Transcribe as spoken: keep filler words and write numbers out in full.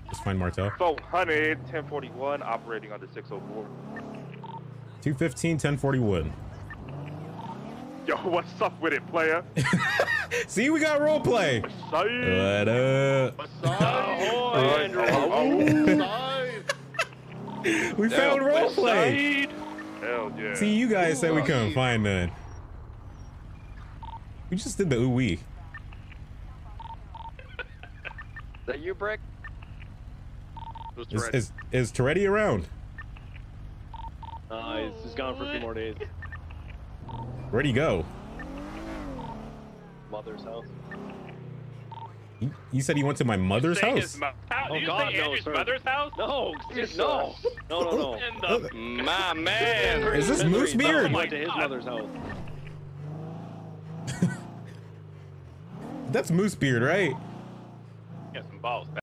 Just find Martel. four hundred, ten forty-one, operating on the six oh four. two fifteen, ten forty-one. Yo, what's up with it, player? See, we got role play. What's What up? What's Oh, Andrew. We found role play. Hell yeah. See, you guys said we couldn't find none. We just did the ooh wee. Is that you, Brick? Is, is, is Toretti around? Uh, he's, he's gone for a few more days. Where'd he go? Mother's house. You, you said he went to my mother's Saying house? his mo- How, Oh, did you God, say no, Andrew's sir. mother's house? No, just no, no, no, no. In the, My man. Is this Moose He Beard? went to his God. mother's house. That's Moose Beard, right? got some balls.